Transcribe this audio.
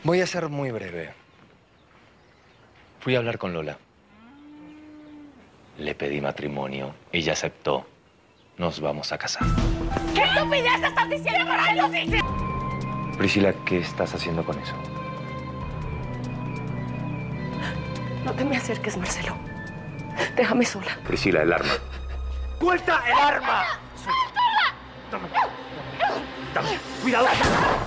Voy a ser muy breve. Fui a hablar con Lola. Le pedí matrimonio. Ella aceptó. Nos vamos a casar. ¿Qué estupidez estás diciendo? ¿Por qué lo dices? Priscila, ¿qué estás haciendo con eso? No te me acerques, Marcelo. Déjame sola. Priscila, el arma. ¡Suelta el arma! ¡Suéltala! Dame. Cuidado.